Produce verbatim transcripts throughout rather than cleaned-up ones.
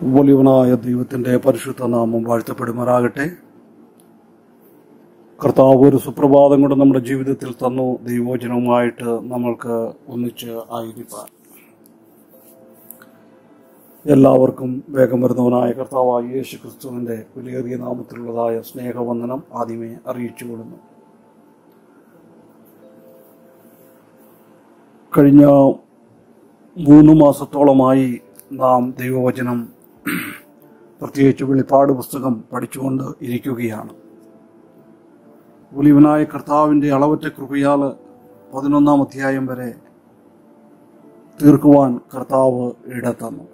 വലിയവനായ ദൈവത്തിന്റെ പരിശുദ്ധ നാമം വാഴ്ത്തപ്പെടുമാറാകട്ടെ. കർത്താവ് ഒരു സുപ്രഭാതം കൊണ്ട് നമ്മുടെ ജീവിതത്തിൽ തന്നു, ദൈവവചനവുമായിട്ട് നമ്മൾക്ക് ഒന്നിച്ച് ആയിരിക്കാൻ. എല്ലാവർക്കും വേഗം വരുന്നവനായ കർത്താവായ യേശു ക്രിസ്തുവിന്റെ വിലയേറിയ നാമത്തിലുള്ളതായ സ്നേഹവന്ദനം ആദ്യമേ അറിയിച്ചുകൊള്ളുന്നു. കഴിഞ്ഞ മൂന്ന് മാസത്തോളമായി നാം ദൈവവചനം, പ്രത്യേകിച്ച് വെളിപ്പാട് പുസ്തകം പഠിച്ചുകൊണ്ട് ഇരിക്കുകയാണ്. വലിയവനായ കർത്താവിന്റെ അളവറ്റ കൃപയാൽ പതിനൊന്നാം അധ്യായം വരെ തീർക്കുവാൻ കർത്താവ് ഇടതന്നു.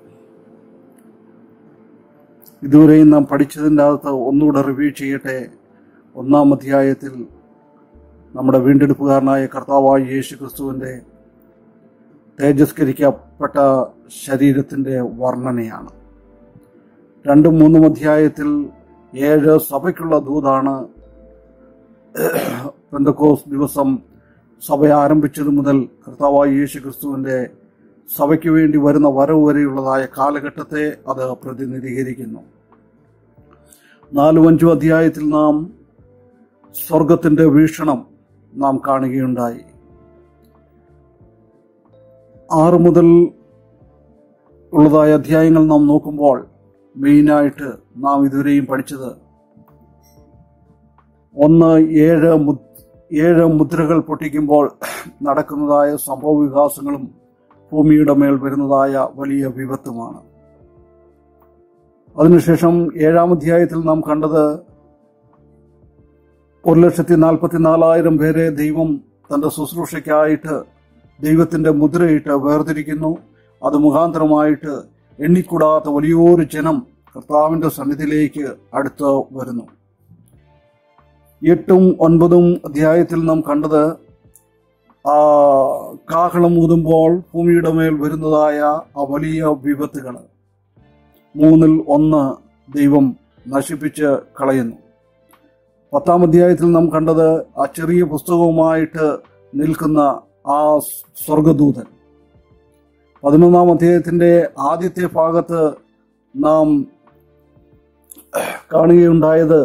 ഇതുവരെയും നാം പഠിച്ചതിൻ്റെ അകത്ത് ഒന്നുകൂടെ റിവ്യൂ ചെയ്യട്ടെ. ഒന്നാം അധ്യായത്തിൽ നമ്മുടെ വീണ്ടെടുപ്പുകാരനായ കർത്താവായ യേശു ക്രിസ്തുവിന്റെ തേജസ്കരിക്കപ്പെട്ട ശരീരത്തിന്റെ വർണ്ണനയാണ്. രണ്ടും മൂന്നും അധ്യായത്തിൽ ഏഴ് സഭയ്ക്കുള്ള ദൂതാണ്. പെന്തക്കോസ് ദിവസം സഭ ആരംഭിച്ചത് മുതൽ കർത്താവായ യേശു ക്രിസ്തുവിന്റെ സഭയ്ക്ക് വേണ്ടി വരുന്ന വരവ് വരെയുള്ളതായ കാലഘട്ടത്തെ അത് പ്രതിനിധീകരിക്കുന്നു. നാലും അഞ്ചും അധ്യായത്തിൽ നാം സ്വർഗത്തിന്റെ വീക്ഷണം നാം കാണുകയുണ്ടായി. ആറ് മുതൽ ഉള്ളതായ അധ്യായങ്ങൾ നാം നോക്കുമ്പോൾ മെയിനായിട്ട് നാം ഇതുവരെയും പഠിച്ചത് ഒന്ന് ഏഴ് ഏഴ് മുദ്രകൾ പൊട്ടിക്കുമ്പോൾ നടക്കുന്നതായ സംഭവ വികാസങ്ങളും ഭൂമിയുടെ മേൽ വരുന്നതായ വലിയ വിപത്തുമാണ്. അതിനുശേഷം ഏഴാം അധ്യായത്തിൽ നാം കണ്ടത് ഒരു ലക്ഷത്തി നാൽപ്പത്തിനാലായിരം പേരെ ദൈവം തന്റെ ശുശ്രൂഷയ്ക്കായിട്ട് ദൈവത്തിന്റെ മുദ്രയിട്ട് വേർതിരിക്കുന്നു. അത് മുഖാന്തരമായിട്ട് എണ്ണിക്കൂടാത്ത വലിയൊരു ജനം കർത്താവിന്റെ സന്നിധിയിലേക്ക് അടുത്ത് വരുന്നു. എട്ടും ഒൻപതും അധ്യായത്തിൽ നാം കണ്ടത് ആ കാഹളം ഊതുമ്പോൾ ഭൂമിയുടെ മേൽ വരുന്നതായ ആ വലിയ വിപത്തുകൾ മൂന്നിൽ ഒന്ന് ദൈവം നശിപ്പിച്ച് കളയുന്നു. പത്താം അധ്യായത്തിൽ നാം കണ്ടത് ആ ചെറിയ പുസ്തകവുമായിട്ട് നിൽക്കുന്ന ആ സ്വർഗദൂതൻ. പതിനൊന്നാം അധ്യായത്തിന്റെ ആദ്യത്തെ ഭാഗത്ത് നാം കാണുകയുണ്ടായത്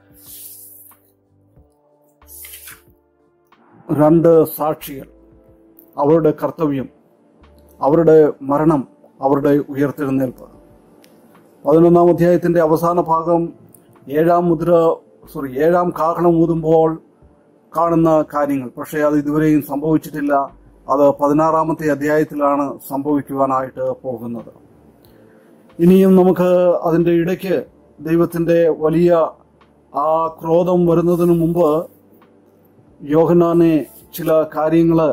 രണ്ട് സാക്ഷികൾ, അവരുടെ കർത്തവ്യം, അവരുടെ മരണം, അവരുടെ ഉയർത്തെഴുന്നേൽപ്പ്. പതിനൊന്നാം അധ്യായത്തിന്റെ അവസാന ഭാഗം ഏഴാം മുദ്ര സോറി ഏഴാം കാഹളം ഊതുമ്പോൾ കാണുന്ന കാര്യങ്ങൾ. പക്ഷേ അത് ഇതുവരെയും സംഭവിച്ചിട്ടില്ല. അത് പതിനാറാമത്തെ അധ്യായത്തിലാണ് സംഭവിക്കുവാനായിട്ട് പോകുന്നത്. ഇനിയും നമുക്ക് അതിന്റെ ഇടയ്ക്ക് ദൈവത്തിന്റെ വലിയ ആ ക്രോധം വരുന്നതിന് മുമ്പ് യോഹന്നാനെ ചില കാര്യങ്ങള്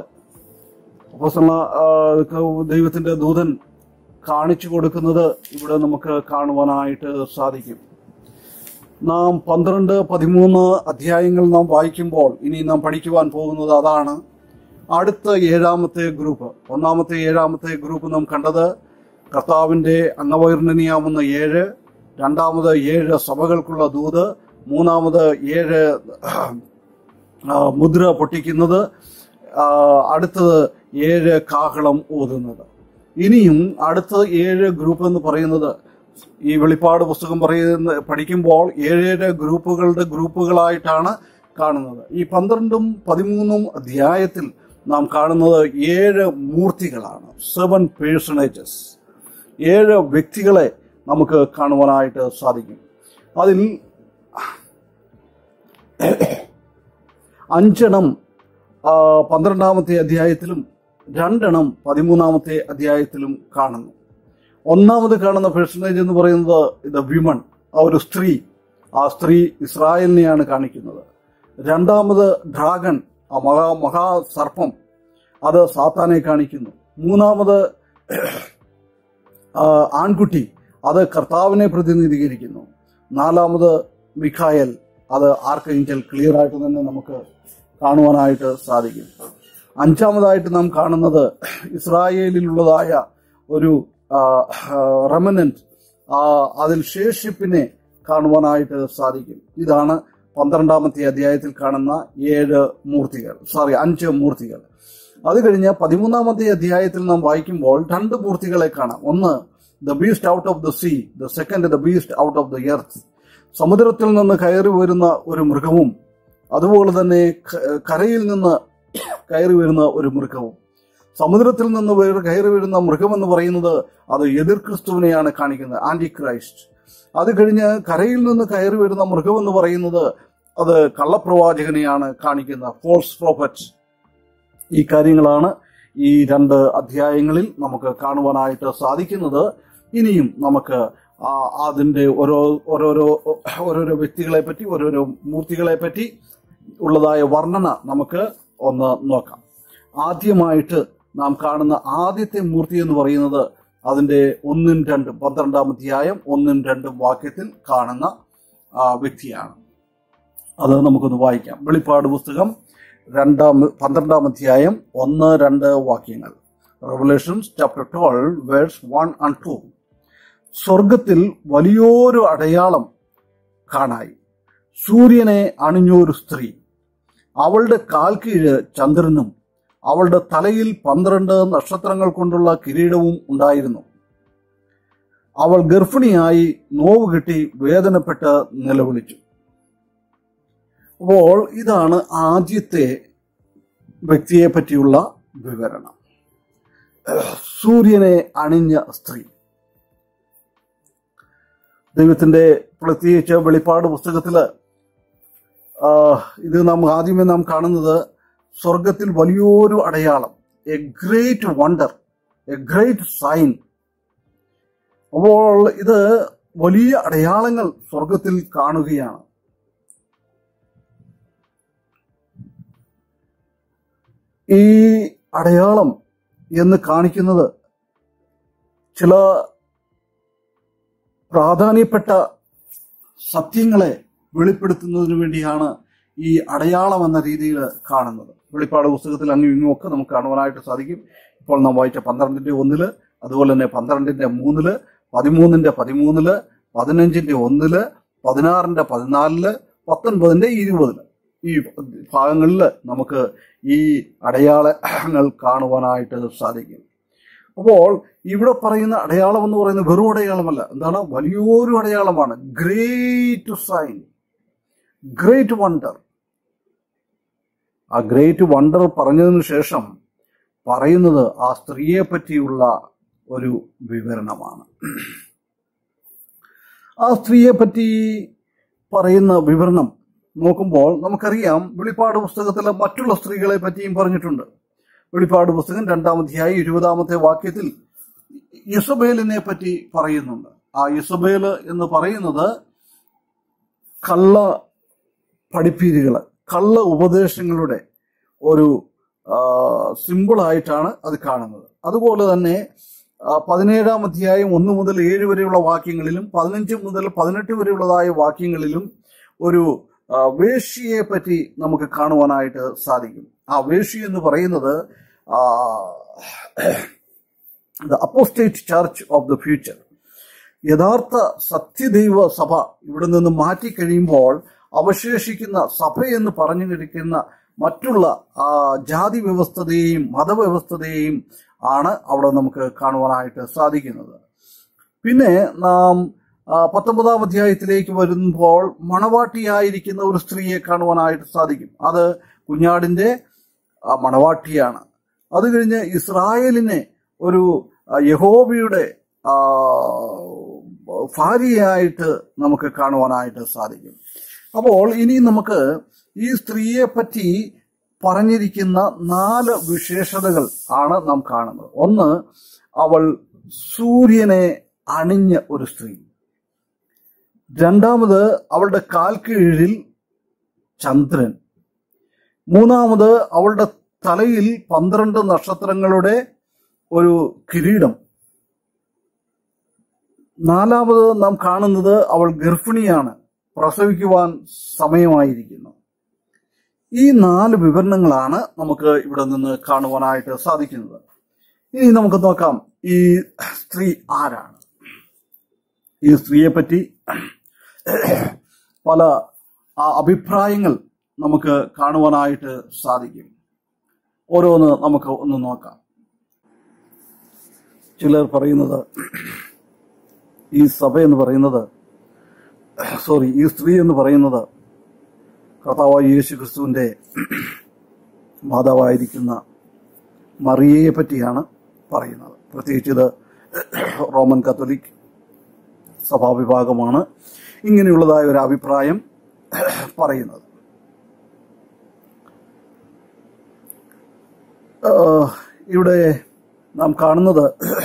ദൈവത്തിന്റെ ദൂതൻ കാണിച്ചു കൊടുക്കുന്നത് ഇവിടെ നമുക്ക് കാണുവാനായിട്ട് സാധിക്കും. നാം പന്ത്രണ്ട് പതിമൂന്ന് അധ്യായങ്ങൾ നാം വായിക്കുമ്പോൾ ഇനി നാം പഠിക്കുവാൻ പോകുന്നത് അതാണ്. അടുത്ത ഏഴാമത്തെ ഗ്രൂപ്പ്, ഒന്നാമത്തെ ഏഴാമത്തെ ഗ്രൂപ്പ് നാം കണ്ടത് കർത്താവിന്റെ അംഗവൈർണനീയാവുന്ന ഏഴ്, രണ്ടാമത് ഏഴ് സഭകൾക്കുള്ള ദൂത്, മൂന്നാമത് ഏഴ് മുദ്ര പൊട്ടിക്കുന്നത്, അടുത്തത് ഏഴ് കാഹളം ഊതുന്നത്. ഇനിയും അടുത്ത ഏഴ് ഗ്രൂപ്പ് എന്ന് പറയുന്നത് ഈ വെളിപ്പാട് പുസ്തകം പറയുന്ന പഠിക്കുമ്പോൾ ഏഴേഴ് ഗ്രൂപ്പുകളുടെ ഗ്രൂപ്പുകളായിട്ടാണ് കാണുന്നത്. ഈ പന്ത്രണ്ടും പതിമൂന്നും അധ്യായത്തിൽ നാം കാണുന്നത് ഏഴ് മൂർത്തികളാണ്, സെവൻ പേഴ്സണേജസ്. ഏഴ് വ്യക്തികളെ നമുക്ക് കാണുവാനായിട്ട് സാധിക്കും. അതിൽ അഞ്ചെണ്ണം പന്ത്രണ്ടാമത്തെ അധ്യായത്തിലും രണ്ടെണ്ണം പതിമൂന്നാമത്തെ അധ്യായത്തിലും കാണുന്നു. ഒന്നാമത് കാണുന്ന പേഴ്സണേജ് എന്ന് പറയുന്നത് ഇത് വിമൺ, ആ ഒരു സ്ത്രീ. ആ സ്ത്രീ ഇസ്രായേലിനെയാണ് കാണിക്കുന്നത്. രണ്ടാമത് ഡ്രാഗൺ, ആ മഹാ മഹാസർപ്പം, അത് സാത്താനെ കാണിക്കുന്നു. മൂന്നാമത് ആൺകുട്ടി, അത് കർത്താവിനെ പ്രതിനിധീകരിക്കുന്നു. നാലാമത് മിഖായേൽ, അത് ആർക്കേഞ്ചൽ. ക്ലിയർ ആയിട്ട് തന്നെ നമുക്ക് കാണുവാനായിട്ട് സാധിക്കും. അഞ്ചാമതായിട്ട് നാം കാണുന്നത് ഇസ്രായേലിലുള്ളതായ ഒരു റെമനന്റ്, അതിൽ ശേഷിപ്പിനെ കാണുവാനായിട്ട് സാധിക്കും. ഇതാണ് പന്ത്രണ്ടാമത്തെ അധ്യായത്തിൽ കാണുന്ന ഏഴ് മൂർത്തികൾ, സോറി അഞ്ച് മൂർത്തികൾ. അത് കഴിഞ്ഞ് പതിമൂന്നാമത്തെ അധ്യായത്തിൽ നാം വായിക്കുമ്പോൾ രണ്ട് മൂർത്തികളെ കാണാം. ഒന്ന് the beast out of the sea, the second the beast out of the earth. സമുദ്രത്തിൽ നിന്ന് കയറി വരുന്ന ഒരു മൃഗവും അതുപോലെ തന്നെ കരയിൽ നിന്ന് കയറി വരുന്ന ഒരു മൃഗവും. സമുദ്രത്തിൽ നിന്ന് കയറി വരുന്ന മൃഗം എന്ന് പറയുന്നത് അത് എതിർ ക്രിസ്തുവിനെയാണ് കാണിക്കുന്നത്, ആന്റി ക്രൈസ്റ്റ്. അത് കഴിഞ്ഞ് കരയിൽ നിന്ന് കയറി വരുന്ന മൃഗം എന്ന് പറയുന്നത് അത് കള്ളപ്രവാചകനെയാണ് കാണിക്കുന്നത്, ഫോൾസ് പ്രോഫറ്റ്. ഈ കാര്യങ്ങളാണ് ഈ രണ്ട് അധ്യായങ്ങളിൽ നമുക്ക് കാണുവാനായിട്ട് സാധിക്കുന്നത്. ഇനിയും നമുക്ക് അതിന്റെ ഓരോ ഓരോരോ ഓരോരോ വ്യക്തികളെ പറ്റി, ഓരോരോ മൂർത്തികളെ പറ്റി ഉള്ളതായ വർണ്ണന നമുക്ക് ഒന്ന് നോക്കാം. ആദ്യമായിട്ട് നാം കാണുന്ന ആദ്യത്തെ മൂർത്തി എന്ന് പറയുന്നത് അതിന്റെ ഒന്നും രണ്ടും പന്ത്രണ്ടാം അധ്യായം ഒന്നും രണ്ടും വാക്യത്തിൽ കാണുന്ന വ്യക്തിയാണ്. അത് നമുക്കൊന്ന് വായിക്കാം. വെളിപ്പാട് പുസ്തകം രണ്ടാം പന്ത്രണ്ടാം അധ്യായം ഒന്ന് രണ്ട് വാക്യങ്ങൾ. Revelations chapter twelve verse one and two. സ്വർഗത്തിൽ വലിയൊരു അടയാളം കാണായി. സൂര്യനെ അണിഞ്ഞൊരു സ്ത്രീ, അവളുടെ കാൽ കീഴ് ചന്ദ്രനും അവളുടെ തലയിൽ പന്ത്രണ്ട് നക്ഷത്രങ്ങൾ കൊണ്ടുള്ള കിരീടവും ഉണ്ടായിരുന്നു. അവൾ ഗർഭിണിയായി നോവ് കിട്ടി വേദനപ്പെട്ട് നിലവിളിച്ചു. അപ്പോൾ ഇതാണ് ആദ്യത്തെ വ്യക്തിയെ പറ്റിയുള്ള വിവരണം. സൂര്യനെ അണിഞ്ഞ സ്ത്രീ. ദൈവത്തിന്റെ പ്രത്യേകിച്ച് വെളിപ്പാട് പുസ്തകത്തില് ഇത് നാം ആദ്യമേ നാം കാണുന്നത് സ്വർഗത്തിൽ വലിയൊരു അടയാളം, a great wonder, a great sign. അപ്പോൾ ഇത് വലിയ അടയാളങ്ങൾ സ്വർഗത്തിൽ കാണുകയാണ്. ഈ അടയാളം എന്ന് കാണിക്കുന്നത് ചില പ്രാധാന്യപ്പെട്ട സത്യങ്ങളെ വെളിപ്പെടുത്തുന്നതിന് വേണ്ടിയാണ് ഈ അടയാളം എന്ന രീതിയിൽ കാണുന്നത്. വെളിപ്പാട് പുസ്തകത്തിൽ അങ്ങും ഇങ്ങും ഒക്കെ നമുക്ക് കാണുവാനായിട്ട് സാധിക്കും. ഇപ്പോൾ നാം വായിച്ച പന്ത്രണ്ടിന്റെ ഒന്നില്, അതുപോലെ തന്നെ പന്ത്രണ്ടിന്റെ മൂന്നില്, പതിമൂന്നിന്റെ പതിമൂന്നില്, പതിനഞ്ചിന്റെ ഒന്നില്, പതിനാറിന്റെ പതിനാലില്, പത്തൊൻപതിന്റെ ഇരുപതില്, ഈ ഭാഗങ്ങളിൽ നമുക്ക് ഈ അടയാളങ്ങൾ കാണുവാനായിട്ട് സാധിക്കും. അപ്പോൾ ഇവിടെ പറയുന്ന അടയാളം എന്ന് പറയുന്നത് വെറും അടയാളമല്ല, എന്താണ്? വലിയൊരു അടയാളമാണ്. Great sign, great wonder. ആ ഗ്രേറ്റ് വണ്ടർ പറഞ്ഞതിന് ശേഷം പറയുന്നത് ആ സ്ത്രീയെ പറ്റിയുള്ള ഒരു വിവരണമാണ്. ആ സ്ത്രീയെ പറ്റി പറയുന്ന വിവരണം നോക്കുമ്പോൾ നമുക്കറിയാം, വെളിപ്പാട് പുസ്തകത്തിലെ മറ്റുള്ള സ്ത്രീകളെ പറ്റിയും പറഞ്ഞിട്ടുണ്ട്. വെളിപ്പാട് പുസ്തകം രണ്ടാം അധ്യായം ഇരുപതാമത്തെ വാക്യത്തിൽ യെസബേലിനെ പറ്റി പറയുന്നുണ്ട്. ആ യെസബേല് എന്ന് പറയുന്നത് കള്ള പഠിപ്പീരുകള്, കള്ള ഉപദേശങ്ങളുടെ ഒരു സിമ്പിളായിട്ടാണ് അത് കാണുന്നത്. അതുപോലെ തന്നെ പതിനേഴാം അധ്യായം ഒന്ന് മുതൽ ഏഴ് വരെയുള്ള വാക്യങ്ങളിലും പതിനഞ്ച് മുതൽ പതിനെട്ട് വരെയുള്ളതായ വാക്യങ്ങളിലും ഒരു വേശ്യയെ പറ്റി നമുക്ക് കാണുവാനായിട്ട് സാധിക്കും. ആ വേശ്യ എന്ന് പറയുന്നത് the apostate church of the future. യഥാർത്ഥ സത്യദൈവ സഭ ഇവിടെ നിന്ന് മാറ്റിക്കഴിയുമ്പോൾ അവശേഷിക്കുന്ന സഭ എന്ന് പറഞ്ഞു കഴിക്കുന്ന മറ്റുള്ള ജാതി വ്യവസ്ഥതയെയും മതവ്യവസ്ഥതയെയും ആണ് അവിടെ നമുക്ക് കാണുവാനായിട്ട് സാധിക്കുന്നത്. പിന്നെ നാം പത്തൊമ്പതാം അധ്യായത്തിലേക്ക് വരുമ്പോൾ മണവാട്ടിയായിരിക്കുന്ന ഒരു സ്ത്രീയെ കാണുവാനായിട്ട് സാധിക്കും. അത് കുഞ്ഞാടിന്റെ മണവാട്ടിയാണ്. അത് കഴിഞ്ഞ് ഇസ്രായേലിനെ ഒരു യഹോവയുടെ ഭാര്യയായിട്ട് നമുക്ക് കാണുവാനായിട്ട് സാധിക്കും. അപ്പോൾ ഇനി നമുക്ക് ഈ സ്ത്രീയെ പറ്റി പറഞ്ഞിരിക്കുന്ന നാല് വിശേഷതകൾ ആണ് നാം കാണുന്നത്. ഒന്ന്, അവൾ സൂര്യനെ അണിഞ്ഞ ഒരു സ്ത്രീ. രണ്ടാമത്, അവളുടെ കാൽ കീഴിൽ ചന്ദ്രൻ. മൂന്നാമത്, അവളുടെ തലയിൽ പന്ത്രണ്ട് നക്ഷത്രങ്ങളുടെ ഒരു കിരീടം. നാലാമത് നാം കാണുന്നത് അവൾ ഗർഭിണിയാണ്, പ്രസവിക്കുവാൻ സമയമായിരിക്കുന്നു. ഈ നാല് വിവരണങ്ങളാണ് നമുക്ക് ഇവിടെ നിന്ന് കാണുവാനായിട്ട് സാധിക്കുന്നത്. ഇനി നമുക്ക് നോക്കാം ഈ സ്ത്രീ ആരാണ്. ഈ സ്ത്രീയെ പറ്റി പല അഭിപ്രായങ്ങൾ നമുക്ക് കാണുവാനായിട്ട് സാധിക്കും. ഓരോന്ന് നമുക്ക് ഒന്ന് നോക്കാം. ചിലർ പറയുന്നത് ഈ സഭ എന്ന് പറയുന്നത്, സോറി ഈ സ്ത്രീ എന്ന് പറയുന്നത് കർത്താവായ യേശു ക്രിസ്തുവിന്റെ മാതാവായിരിക്കുന്ന മറിയയെ പറ്റിയാണ് പറയുന്നത്. പ്രത്യേകിച്ച് ഇത് റോമൻ കത്തോലിക് സഭാവിഭാഗമാണ് ഇങ്ങനെയുള്ളതായ ഒരു അഭിപ്രായം പറയുന്നത്. ഇവിടെ നാം കാണുന്നത്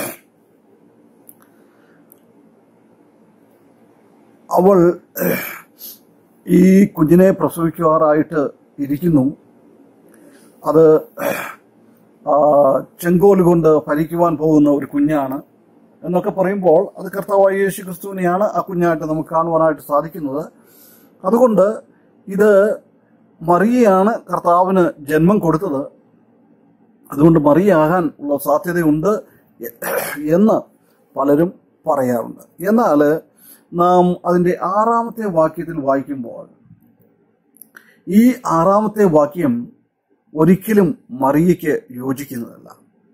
അവൾ ഈ കുഞ്ഞിനെ പ്രസവിക്കുവാറായിട്ട് ഇരിക്കുന്നു. അത് ചെങ്കോല് കൊണ്ട് ഫലിക്കുവാൻ പോകുന്ന ഒരു കുഞ്ഞാണ് എന്നൊക്കെ പറയുമ്പോൾ അത് കർത്താവായ യേശു ക്രിസ്തുവിനെയാണ് ആ കുഞ്ഞായിട്ട് നമുക്ക് കാണുവാനായിട്ട് സാധിക്കുന്നത്. അതുകൊണ്ട് ഇത് മറിയയാണ് കർത്താവിന് ജന്മം കൊടുത്തത്, അതുകൊണ്ട് മറിയാകാൻ ഉള്ള സാധ്യതയുണ്ട് എന്ന് പലരും പറയാറുണ്ട്. എന്നാൽ നാം അതിൻ്റെ ആറാമത്തെ വാക്യത്തിൽ വായിക്കുമ്പോൾ ഈ ആറാമത്തെ വാക്യം ഒരിക്കലും മറിയയ്ക്ക് യോജിക്കുന്നതല്ല.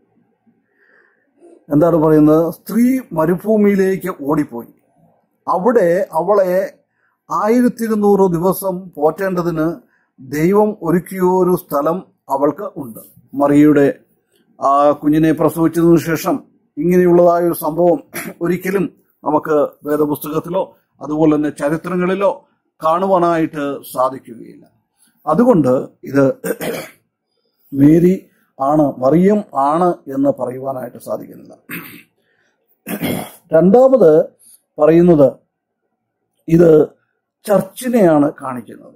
എന്താണ് പറയുന്നത്? സ്ത്രീ മരുഭൂമിയിലേക്ക് ഓടിപ്പോയി. അവിടെ അവളെ ആയിരത്തി ഇരുന്നൂറ് ദിവസം പോറ്റേണ്ടതിന് ദൈവം ഒരുക്കിയൊരു സ്ഥലം അവൾക്ക് ഉണ്ട്. മറിയയുടെ ആ കുഞ്ഞിനെ പ്രസവിച്ചതിനു ശേഷം ഇങ്ങനെയുള്ളതായ ഒരു സംഭവം ഒരിക്കലും നമുക്ക് വേദപുസ്തകത്തിലോ അതുപോലെ തന്നെ ചരിത്രങ്ങളിലോ കാണുവാനായിട്ട് സാധിക്കുകയില്ല. അതുകൊണ്ട് ഇത് മേരി ആണ്, മറിയം ആണ് എന്ന് പറയുവാനായിട്ട് സാധിക്കുന്നില്ല. രണ്ടാമത് പറയുന്നത് ഇത് ചർച്ചിനെയാണ് കാണിക്കുന്നത്.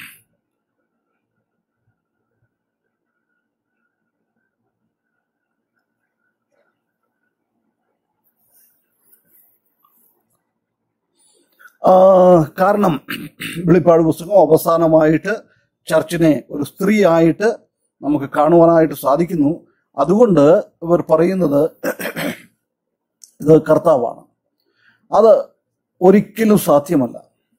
കാരണം വെളിപ്പാട് പുസ്തകം അവസാനമായിട്ട് ചർച്ചിനെ ഒരു സ്ത്രീ ആയിട്ട് നമുക്ക് കാണുവാനായിട്ട് സാധിക്കുന്നു. അതുകൊണ്ട് ഇവർ പറയുന്നത് ഇത് കർത്താവാണ്. അത് ഒരിക്കലും സാധ്യമല്ല.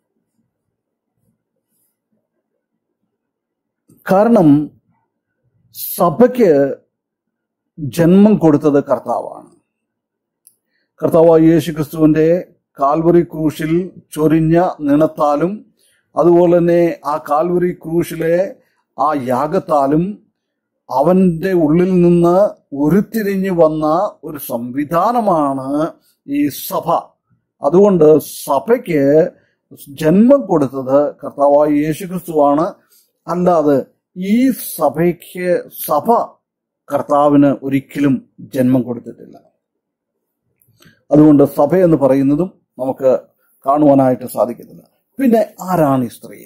കാരണം സഭയ്ക്ക് ജന്മം കൊടുത്തത് കർത്താവാണ്. കർത്താവായ യേശു ക്രിസ്തുവിന്റെ കാൽവറി ക്രൂശിൽ ചൊരിഞ്ഞ നിണത്താലും അതുപോലെ തന്നെ ആ കാൽവറി ക്രൂശിലെ ആ യാഗത്താലും അവന്റെ ഉള്ളിൽ നിന്ന് ഉരുത്തിരിഞ്ഞു വന്ന ഒരു സംവിധാനമാണ് ഈ സഭ. അതുകൊണ്ട് സഭയ്ക്ക് ജന്മം കൊടുത്തത് കർത്താവായ യേശു ക്രിസ്തുവാണ്. അല്ലാതെ ഈ സഭയ്ക്ക് സഭ കർത്താവിന് ഒരിക്കലും ജന്മം കൊടുത്തിട്ടില്ല. അതുകൊണ്ട് സഭ എന്ന് പറയുന്നതും നമുക്ക് കാണുവാനായിട്ട് സാധിക്കുന്നില്ല. പിന്നെ ആരാണ് ഈ സ്ത്രീ?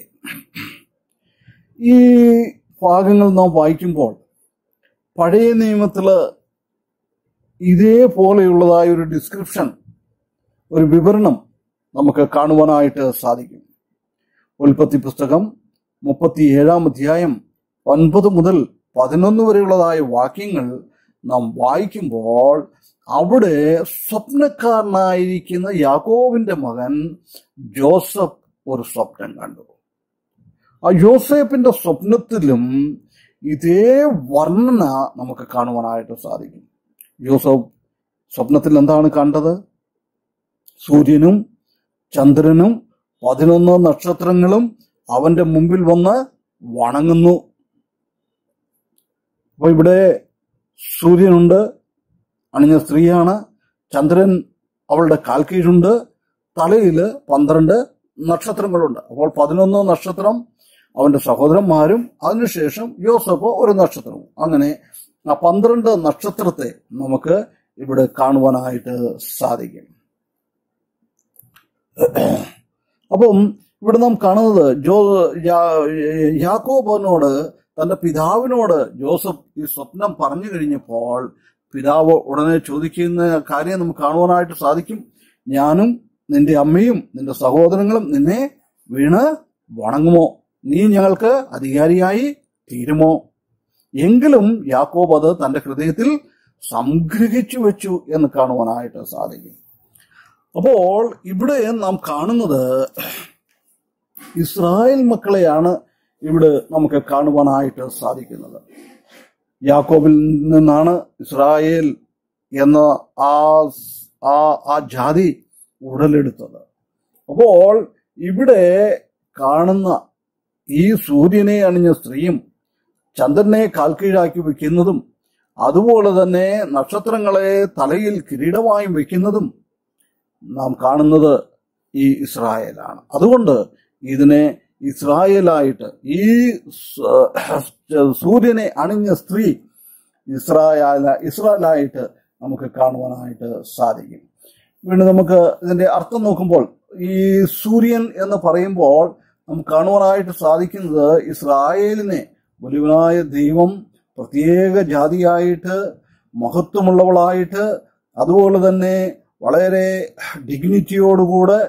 ഈ ഭാഗങ്ങൾ നാം വായിക്കുമ്പോൾ പഴയ നിയമത്തില് ഇതേപോലെയുള്ളതായ ഒരു ഡിസ്ക്രിപ്ഷൻ, ഒരു വിവരണം നമുക്ക് കാണുവാനായിട്ട് സാധിക്കും. ഉൽപ്പത്തി പുസ്തകം മുപ്പത്തി ഏഴാം അധ്യായം ഒൻപത് മുതൽ പതിനൊന്ന് വരെയുള്ളതായ വാക്യങ്ങൾ നാം വായിക്കുമ്പോൾ അവിടെ സ്വപ്നക്കാരനായിരിക്കുന്ന യാക്കോബിന്റെ മകൻ ജോസഫ് ഒരു സ്വപ്നം കണ്ടു. ആ യോസേപ്പിന്റെ സ്വപ്നത്തിലും ഇതേ വർണ്ണന നമുക്ക് കാണുവാനായിട്ട് സാധിക്കും. യോസഫ് സ്വപ്നത്തിൽ എന്താണ് കണ്ടത്? സൂര്യനും ചന്ദ്രനും പതിനൊന്ന് നക്ഷത്രങ്ങളും അവന്റെ മുമ്പിൽ വന്ന് വണങ്ങുന്നു. അപ്പൊ ഇവിടെ സൂര്യനുണ്ട്, അണിഞ്ഞ സ്ത്രീയാണ്. ചന്ദ്രൻ അവളുടെ കാൽ കീഴുണ്ട്. തലയില് പന്ത്രണ്ട് നക്ഷത്രങ്ങളുണ്ട്. അപ്പോൾ പതിനൊന്ന് നക്ഷത്രം അവന്റെ സഹോദരന്മാരും അതിനുശേഷം യോസഫ് ഒരു നക്ഷത്രവും. അങ്ങനെ ആ പന്ത്രണ്ട് നക്ഷത്രത്തെ നമുക്ക് ഇവിടെ കാണുവാനായിട്ട് സാധിക്കും. അപ്പം ഇവിടെ നാം കാണുന്നത് ജോ യാക്കോബിനോട് തന്റെ പിതാവിനോട് ജോസഫ് ഈ സ്വപ്നം പറഞ്ഞു കഴിഞ്ഞപ്പോൾ പിതാവ് ഉടനെ ചോദിക്കുന്ന കാര്യം നമുക്ക് കാണുവാനായിട്ട് സാധിക്കും. ഞാനും നിന്റെ അമ്മയും നിന്റെ സഹോദരങ്ങളും നിന്നെ വീണ് വണങ്ങുമോ? നീ ഞങ്ങൾക്ക് അധികാരിയായി തീരുമോ? എങ്കിലും യാക്കോബ് അത് തന്റെ ഹൃദയത്തിൽ സംഗ്രഹിച്ചു വെച്ചു എന്ന് കാണുവാനായിട്ട് സാധിക്കും. അപ്പോൾ ഇവിടെ നാം കാണുന്നത് ഇസ്രായേൽ മക്കളെയാണ് ഇവിടെ നമുക്ക് കാണുവാനായിട്ട് സാധിക്കുന്നത്. യാക്കോബിൽ നിന്നാണ് ഇസ്രായേൽ എന്ന ആ ആ ജാതി ഉടലെടുത്തത്. അപ്പോൾ ഇവിടെ കാണുന്ന ഈ സൂര്യനെ അണിഞ്ഞ സ്ത്രീയും ചന്ദ്രനെ കാൽക്കീഴാക്കി വെക്കുന്നതും അതുപോലെ തന്നെ നക്ഷത്രങ്ങളെ തലയിൽ കിരീടമായും വെക്കുന്നതും നാം കാണുന്നത് ഈ ഇസ്രായേലാണ്. അതുകൊണ്ട് ഇതിനെ ഇസ്രായേലായിട്ട്, ഈ സൂര്യനെ അണിഞ്ഞ സ്ത്രീ ഇസ്രായേല ഇസ്രായേലായിട്ട് നമുക്ക് കാണുവാനായിട്ട് സാധിക്കും. വീണ്ടും നമുക്ക് ഇതിന്റെ അർത്ഥം നോക്കുമ്പോൾ ഈ സൂര്യൻ എന്ന് പറയുമ്പോൾ നമുക്ക് കാണുവാനായിട്ട് സാധിക്കുന്നത് ഇസ്രായേലിനെ വലിയവനായ ദൈവം പ്രത്യേക ജാതിയായിട്ട്, മഹത്വമുള്ളവളായിട്ട്, അതുപോലെ തന്നെ വളരെ ഡിഗ്നിറ്റിയോടുകൂടെ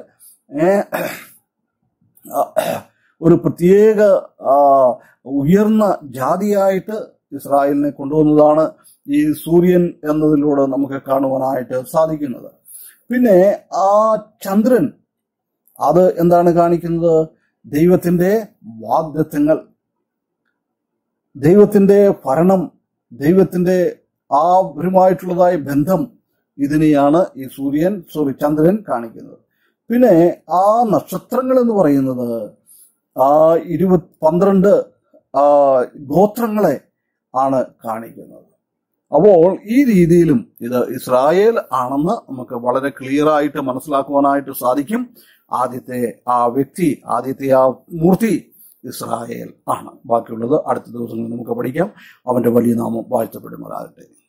ഒരു പ്രത്യേക ഉയർന്ന ജാതിയായിട്ട് ഇസ്രായേലിനെ കൊണ്ടുവന്നതാണ് ഈ സൂര്യൻ എന്നതിലൂടെ നമുക്ക് കാണുവാനായിട്ട് സാധിക്കുന്നത്. പിന്നെ ആ ചന്ദ്രൻ, അത് എന്താണ് കാണിക്കുന്നത്? ദൈവത്തിന്റെ വാഗ്ദത്തങ്ങൾ, ദൈവത്തിന്റെ ഭരണം, ദൈവത്തിന്റെ ആ അവരുമായിട്ടുള്ളതായ ബന്ധം, ഇതിനെയാണ് ഈ സൂര്യൻ സോറി ചന്ദ്രൻ കാണിക്കുന്നത്. പിന്നെ ആ നക്ഷത്രങ്ങൾ എന്ന് പറയുന്നത് ആ ഇരുപത് പന്ത്രണ്ട് ആ ഗോത്രങ്ങളെ ആണ് കാണിക്കുന്നത്. അപ്പോൾ ഈ രീതിയിലും ഇത് ഇസ്രായേൽ ആണെന്ന് നമുക്ക് വളരെ ക്ലിയർ ആയിട്ട് മനസ്സിലാക്കുവാനായിട്ട് സാധിക്കും. ആദ്യത്തെ ആ വ്യക്തി, ആദ്യത്തെ ആ മൂർത്തി ഇസ്രായേൽ ആണ്. ബാക്കിയുള്ളത് അടുത്ത ദിവസങ്ങളിൽ നമുക്ക് പഠിക്കാം. അവന്റെ വലിയ നാമം വാഴ്ത്തപ്പെടുമാറാകട്ടെ.